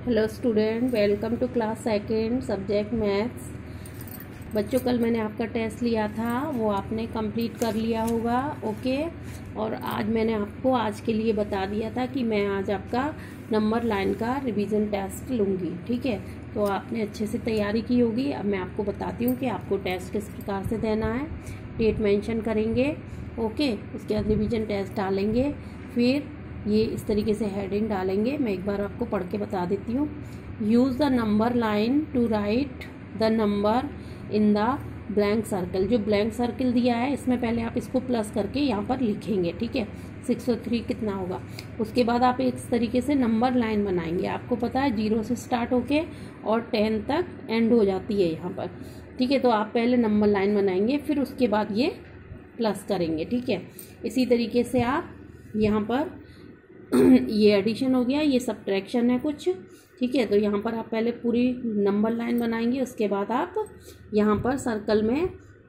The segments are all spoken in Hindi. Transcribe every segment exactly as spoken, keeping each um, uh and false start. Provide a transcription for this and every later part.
Hello student, welcome to class second subject maths. बच्चों, कल मैंने आपका टेस्ट लिया था, वो आपने कंप्लीट कर लिया होगा। ओके। और आज मैंने आपको आज के लिए बता दिया था कि मैं आज आपका नंबर लाइन का रिवीजन टेस्ट लूँगी। ठीक है, तो आपने अच्छे से तैयारी की होगी। अब मैं आपको बताती हूँ कि आपको टेस्ट किस प्रकार से देना है। डेट मेंशन करेंगे, ओके, उसके बाद रिवीजन टेस्ट डालेंगे, फिर ये इस तरीके से हेडिंग डालेंगे। मैं एक बार आपको पढ़ के बता देती हूँ। Use the number line to write the number in the blank circle. जो ब्लैंक सर्कल दिया है इसमें पहले आप इसको प्लस करके यहाँ पर लिखेंगे। ठीक है, सिक्स सौ थ्री कितना होगा। उसके बाद आप इस तरीके से नंबर लाइन बनाएंगे। आपको पता है जीरो से स्टार्ट होके और टेन तक एंड हो जाती है यहाँ पर। ठीक है, तो आप पहले नंबर लाइन बनाएंगे, फिर उसके बाद ये प्लस करेंगे। ठीक है, इसी तरीके से आप यहाँ पर ये एडिशन हो गया, ये सब्ट्रैक्शन है कुछ। ठीक है, तो यहाँ पर आप पहले पूरी नंबर लाइन बनाएंगे, उसके बाद आप यहाँ पर सर्कल में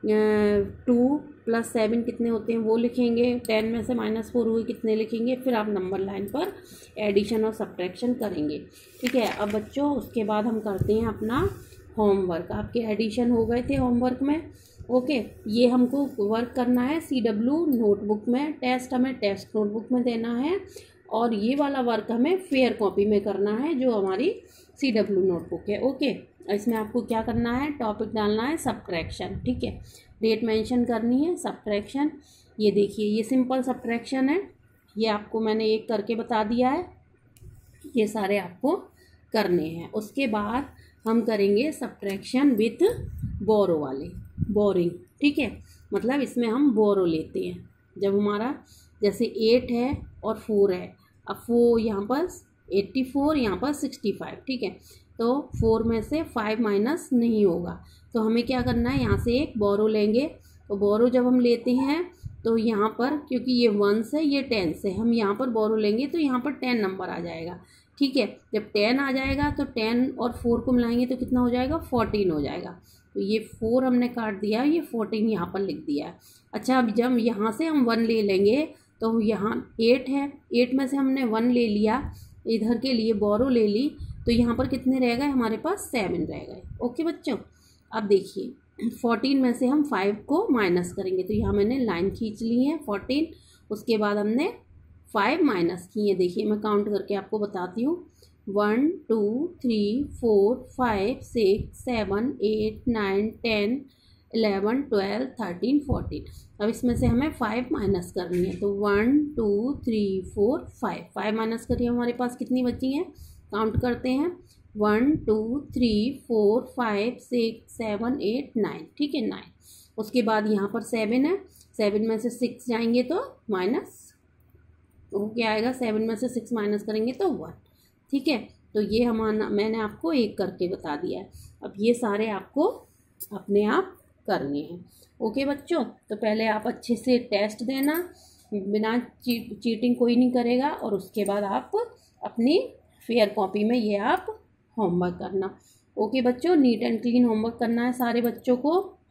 टू प्लस सेवन कितने होते हैं वो लिखेंगे, टेन में से माइनस फोर हुए कितने लिखेंगे, फिर आप नंबर लाइन पर एडिशन और सब्ट्रैक्शन करेंगे। ठीक है, अब बच्चों उसके बाद हम करते हैं अपना होमवर्क। आपके एडिशन हो गए थे होमवर्क में। ओके, ये हमको वर्क करना है सी डब्ल्यू नोटबुक में। टेस्ट हमें टेस्ट नोटबुक में देना है और ये वाला वर्क हमें फेयर कॉपी में करना है जो हमारी सी डब्ल्यू नोटबुक है। ओके, इसमें आपको क्या करना है, टॉपिक डालना है सब्ट्रैक्शन। ठीक है, डेट मेंशन करनी है, सब्ट्रैक्शन। ये देखिए, ये सिंपल सब्ट्रैक्शन है, ये आपको मैंने एक करके बता दिया है। ये सारे आपको करने हैं। उसके बाद हम करेंगे सब्ट्रैक्शन विथ बोरो वाले, बोरिंग। ठीक है, मतलब इसमें हम बोरो लेते हैं। जब हमारा जैसे एट है और फोर है, अब वो यहाँ पर एट्टी फोर, यहाँ पर सिक्सटी फाइव। ठीक है, तो फोर में से फाइव माइनस नहीं होगा, तो हमें क्या करना है, यहाँ से एक बोरो लेंगे। तो बोरो जब हम लेते हैं तो यहाँ पर, क्योंकि ये वन से ये टेन से, हम यहाँ पर बोरो लेंगे तो यहाँ पर टेन नंबर आ जाएगा। ठीक है, जब टेन आ जाएगा तो टेन और फोर को मिलाएंगे तो कितना हो जाएगा, फोर्टीन हो जाएगा। तो ये फोर हमने काट दिया, ये फोर्टीन यहाँ पर लिख दिया है। अच्छा, अब जब यहाँ से हम वन ले लेंगे तो यहाँ एट है, एट में से हमने वन ले लिया, इधर के लिए बोरो ले ली, तो यहाँ पर कितने रह गए हमारे पास, सेवन रह गए। ओके बच्चों, अब देखिए फोर्टीन में से हम फाइव को माइनस करेंगे, तो यहाँ मैंने लाइन खींच ली है फोर्टीन। उसके बाद हमने फाइव माइनस किए। देखिए मैं काउंट करके आपको बताती हूँ, one two three four five six seven eight nine ten eleven twelve thirteen fourteen. अब इसमें से हमें फाइव माइनस करनी है, तो one two three four five, five minus करिए, हमारे पास कितनी बची हैं, काउंट करते हैं, one two three four five six seven eight nine. ठीक है, नाइन। उसके बाद यहाँ पर सेवन है, सेवन में से सिक्स जाएंगे तो माइनस, वो क्या आएगा, सेवन में से सिक्स माइनस करेंगे तो वन। ठीक है, तो ये हमारा मैंने आपको एक करके बता दिया है। अब ये सारे आपको अपने आप करने हैं। ओके बच्चों, तो पहले आप अच्छे से टेस्ट देना, बिना चीट चीटिंग कोई नहीं करेगा, और उसके बाद आप अपनी फेयर कॉपी में ये आप होमवर्क करना। ओके बच्चों, नीट एंड क्लीन होमवर्क करना है सारे बच्चों को।